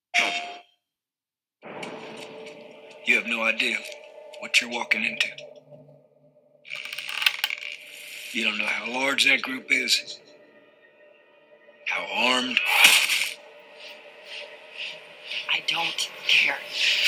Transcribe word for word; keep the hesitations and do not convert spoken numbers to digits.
You have no idea what you're walking into. You don't know how large that group is, how armed. I don't care.